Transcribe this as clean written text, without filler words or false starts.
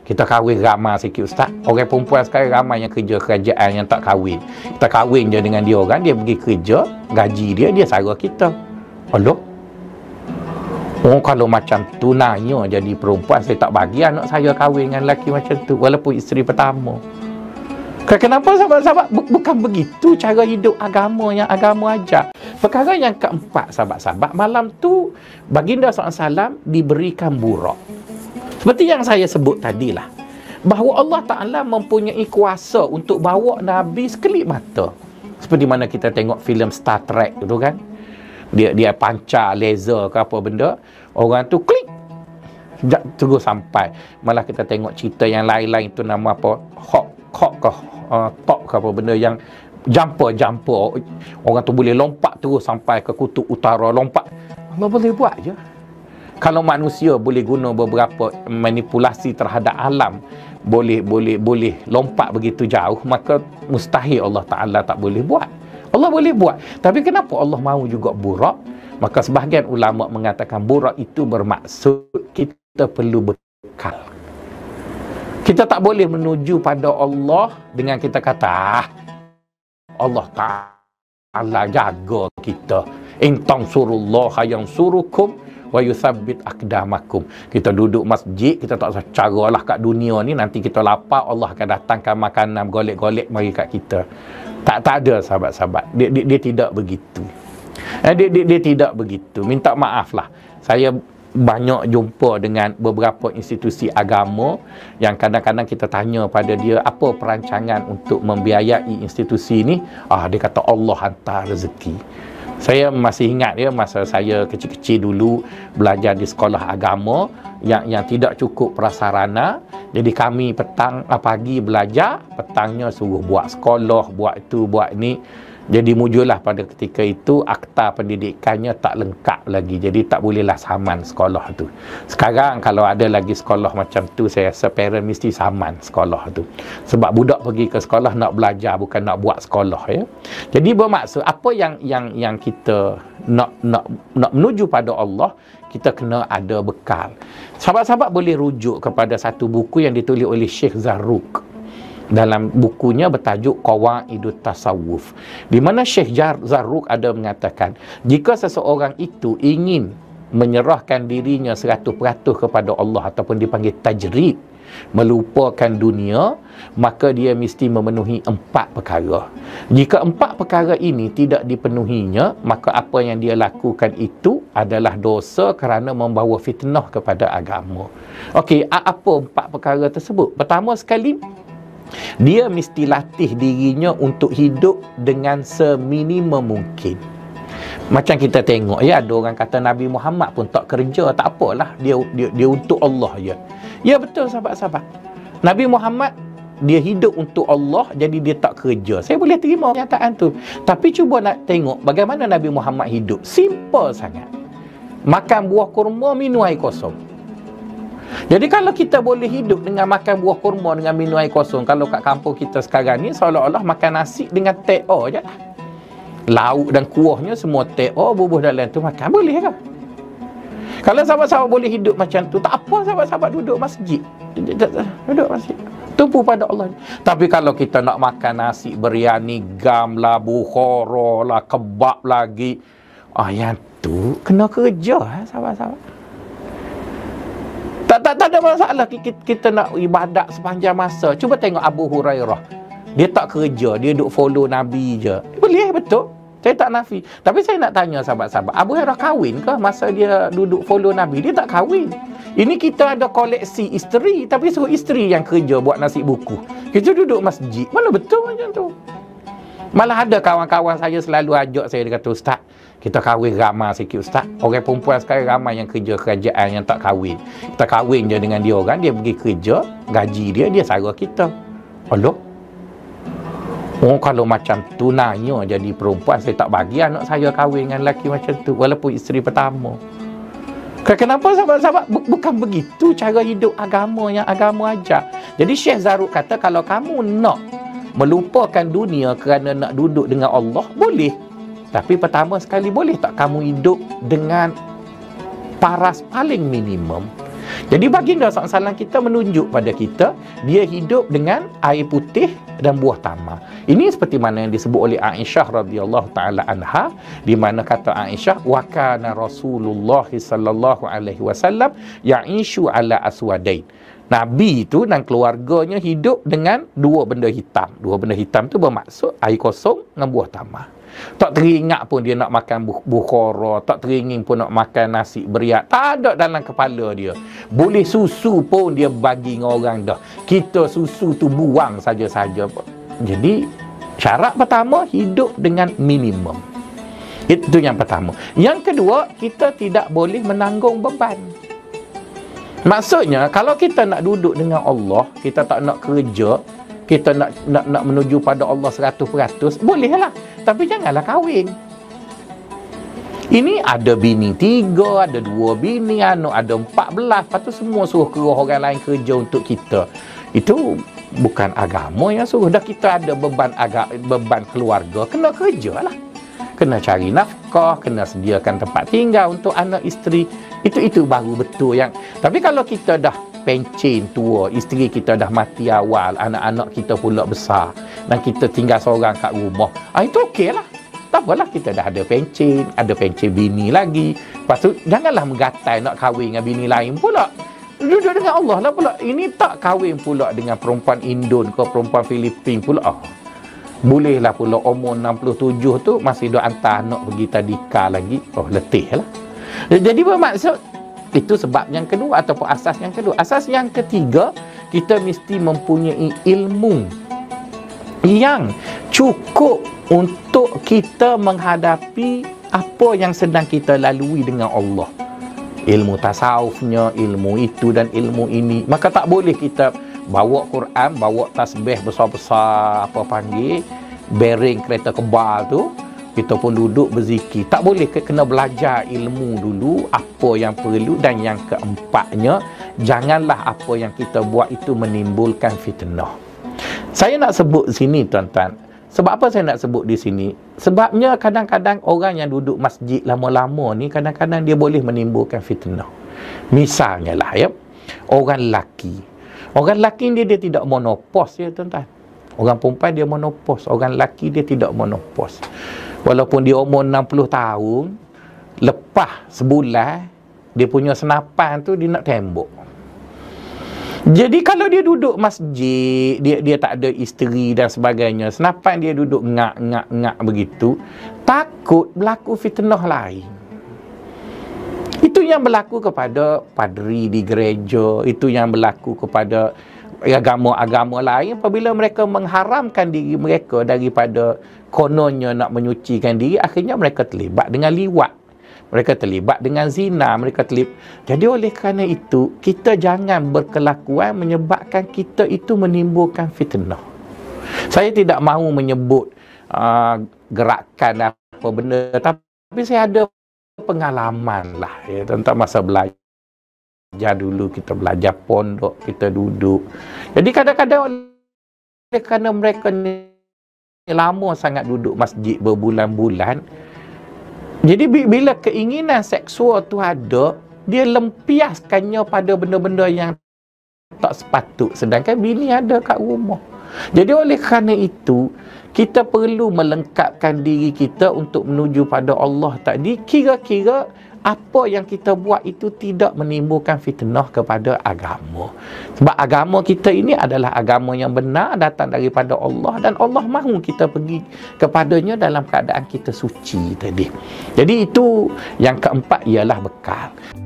Kita kahwin ramai sikit ustaz. Orang perempuan sekarang ramai yang kerja kerajaan yang tak kahwin. Kita kahwin je dengan dia orang, dia pergi kerja, gaji dia sara kita. Allah. Oh, kalau macam tu nanya jadi perempuan, saya tak bagi anak saya kahwin dengan lelaki macam tu walaupun isteri pertama. Kenapa sahabat-sahabat? Bukan begitu cara hidup agama yang agama ajar. Perkara yang keempat, sahabat-sahabat, malam tu baginda SAW diberikan burak. Seperti yang saya sebut tadilah, bahawa Allah Ta'ala mempunyai kuasa untuk bawa Nabi sekelip mata. Seperti mana kita tengok filem Star Trek tu kan, dia pancar laser ke apa benda, orang tu klik terus sampai. Malah kita tengok cerita yang lain-lain tu, nama apa, Top ke apa benda yang jumper, orang tu boleh lompat terus sampai ke kutub utara, lompat. Allah boleh buat je. Kalau manusia boleh guna beberapa manipulasi terhadap alam, boleh lompat begitu jauh, maka mustahil Allah Ta'ala tak boleh buat. Allah boleh buat. Tapi kenapa Allah mahu juga burak? Maka sebahagian ulama mengatakan burak itu bermaksud kita perlu bekal. Kita tak boleh menuju pada Allah dengan kita kata, Allah Ta'ala jaga kita. In tansurullaha yansurukum wa yuthabbit aqdamakum. Kita duduk masjid, kita tak usah caralah kat dunia ni, nanti kita lapar, Allah akan datangkan makanan golek-golek mari kat kita. Tak ada sahabat-sahabat. Dia tidak begitu. Dia tidak begitu. Minta maaf lah. Saya banyak jumpa dengan beberapa institusi agama yang kadang-kadang kita tanya pada dia, apa perancangan untuk membiayai institusi ni? Dia kata Allah hantar rezeki. Saya masih ingat ya, masa saya kecil-kecil dulu belajar di sekolah agama yang tidak cukup prasarana. Jadi kami pagi belajar, petangnya suruh buat sekolah, buat itu, buat ni. Jadi muncullah pada ketika itu akta pendidikannya tak lengkap lagi. Jadi tak bolehlah saman sekolah tu. Sekarang kalau ada lagi sekolah macam tu, saya rasa parent mesti saman sekolah tu. Sebab budak pergi ke sekolah nak belajar, bukan nak buat sekolah ya. Jadi bermaksud apa yang kita nak menuju pada Allah, kita kena ada bekal. Sahabat-sahabat boleh rujuk kepada satu buku yang ditulis oleh Syekh Zarruq. Dalam bukunya bertajuk Qawaidut Tasawuf, di mana Syekh Zarruq ada mengatakan, jika seseorang itu ingin menyerahkan dirinya 100% kepada Allah ataupun dipanggil tajrid, melupakan dunia, maka dia mesti memenuhi 4 perkara. Jika 4 perkara ini tidak dipenuhinya, maka apa yang dia lakukan itu adalah dosa kerana membawa fitnah kepada agama. Okey, apa 4 perkara tersebut? Pertama sekali, dia mesti latih dirinya untuk hidup dengan seminimum mungkin. Macam kita tengok ya, ada orang kata Nabi Muhammad pun tak kerja, tak apalah, dia untuk Allah je. Ya betul sahabat-sahabat. Nabi Muhammad dia hidup untuk Allah, jadi dia tak kerja. Saya boleh terima pernyataan tu. Tapi cuba nak tengok bagaimana Nabi Muhammad hidup. Simple sangat. Makan buah kurma, minum air kosong. Jadi kalau kita boleh hidup dengan makan buah kurma dengan minum air kosong, kalau kat kampung kita sekarang ni seolah-olah makan nasi dengan teh-o je lah. Lauk dan kuahnya semua teh-o, bubuh dalam tu makan, boleh ke? Kalau sahabat-sahabat boleh hidup macam tu, tak apa sahabat-sahabat duduk masjid. Duduk masjid, tumpu pada Allah. Tapi kalau kita nak makan nasi biryani, gam lah, bukhara lah, kebab lagi, yang tu kena kerja sahabat-sahabat. Tak ada masalah kita nak ibadat sepanjang masa. Cuba tengok Abu Hurairah. Dia tak kerja, dia duk follow Nabi je. Boleh, betul. Saya tak nafi. Tapi saya nak tanya sahabat-sahabat, Abu Hurairah kahwin ke masa dia duduk follow Nabi? Dia tak kahwin. Ini kita ada koleksi isteri, tapi suruh isteri yang kerja buat nasi buku. Kita duduk masjid. Mana betul macam tu? Malah ada kawan-kawan saya selalu ajak saya, dia kata, Ustaz, kita kahwin ramai sikit Ustaz. Orang perempuan sekarang ramai yang kerja kerajaan yang tak kahwin. Kita kahwin je dengan dia orang, dia pergi kerja, gaji dia sara kita. Allah. Oh, kalau macam tu nanya jadi perempuan, saya tak bagi anak saya kahwin dengan lelaki macam tu walaupun isteri pertama. Kenapa sahabat-sahabat? Bukan begitu cara hidup agama yang agama ajar. Jadi Syekh Zarruq kata, kalau kamu nak melupakan dunia kerana nak duduk dengan Allah, boleh. Tapi pertama sekali, boleh tak kamu hidup dengan paras paling minimum? Jadi baginda SAW kita menunjuk pada kita, dia hidup dengan air putih dan buah tamar. Ini seperti mana yang disebut oleh Aisyah radhiyallahu taala anha, di mana kata Aisyah, wa kana Rasulullah sallallahu alaihi wasallam ya'ishu ala aswadain. Nabi itu dan keluarganya hidup dengan dua benda hitam. Dua benda hitam tu bermaksud air kosong dengan buah tamar. Tak teringat pun dia nak makan bukhara, tak teringin pun nak makan nasi beriak. Tak ada dalam kepala dia. Boleh susu pun dia bagi dengan orang dah. Kita susu tu buang saja-saja. Jadi syarat pertama, hidup dengan minimum. Itu yang pertama. Yang kedua, kita tidak boleh menanggung beban. Maksudnya, kalau kita nak duduk dengan Allah, kita tak nak kerja, kita nak menuju pada Allah 100%, bolehlah. Tapi janganlah kahwin. Ini ada bini 3, ada 2 bini, ada 14, lepas tu semua suruh keruh orang lain kerja untuk kita. Itu bukan agama yang suruh. Dah kita ada beban keluarga, kena kerja lah. Kena cari nafkah, kena sediakan tempat tinggal untuk anak isteri. Itu baru betul yang. Tapi kalau kita dah pencen tua, isteri kita dah mati awal, anak-anak kita pula besar, dan kita tinggal seorang kat rumah, itu okey lah. Tak apalah, kita dah ada pencen bini lagi. Lepas tu janganlah menggatai nak kahwin dengan bini lain pula. Duduk dengan Allah lah pula. Ini tak kahwin pula dengan perempuan Indon ke perempuan Filipin pula. Bolehlah pula umur 67 tu masih duk hantar anak pergi tadika lagi. Letih lah. Jadi bermaksud, itu sebab yang kedua ataupun asas yang kedua. Asas yang ketiga, kita mesti mempunyai ilmu yang cukup untuk kita menghadapi apa yang sedang kita lalui dengan Allah. Ilmu tasawufnya, ilmu itu dan ilmu ini. Maka tak boleh kita bawa Quran, bawa tasbih besar-besar, apa panggil, bearing kereta kebal tu, kita pun duduk berzikir. Tak boleh, kena belajar ilmu dulu, apa yang perlu. Dan yang keempatnya, janganlah apa yang kita buat itu menimbulkan fitnah. Saya nak sebut sini tuan-tuan. Sebab apa saya nak sebut di sini? Sebabnya kadang-kadang orang yang duduk masjid lama-lama ni, kadang-kadang dia boleh menimbulkan fitnah. Misalnya lah ya, orang lelaki. Orang lelaki dia tidak monopos ya tuan-tuan. Orang perempuan dia monopos, orang lelaki dia tidak monopos. Walaupun dia umur 60 tahun, lepas sebulan, dia punya senapan tu dia nak tembok. Jadi kalau dia duduk masjid, dia tak ada isteri dan sebagainya, senapan dia duduk ngak begitu, takut berlaku fitnah lain. Itu yang berlaku kepada padri di gereja, itu yang berlaku kepada agama-agama lain apabila mereka mengharamkan diri mereka daripada kononnya nak menyucikan diri, akhirnya mereka terlibat dengan liwat, mereka terlibat dengan zina, mereka terlibat. Jadi oleh kerana itu, kita jangan berkelakuan menyebabkan kita itu menimbulkan fitnah. Saya tidak mahu menyebut gerakan apa benda, tapi saya ada pengalaman lah ya, tentang masa belajar dulu, kita belajar pondok, kita duduk. Jadi kadang-kadang oleh kerana mereka ni lama sangat duduk masjid berbulan-bulan, jadi bila keinginan seksual tu ada, dia lempiaskannya pada benda-benda yang tak sepatut, sedangkan bini ada kat rumah. Jadi oleh kerana itu, kita perlu melengkapkan diri kita untuk menuju pada Allah tadi. Kira-kira apa yang kita buat itu tidak menimbulkan fitnah kepada agama. Sebab agama kita ini adalah agama yang benar, datang daripada Allah, dan Allah mahu kita pergi kepadanya dalam keadaan kita suci tadi. Jadi itu yang keempat, ialah bekal.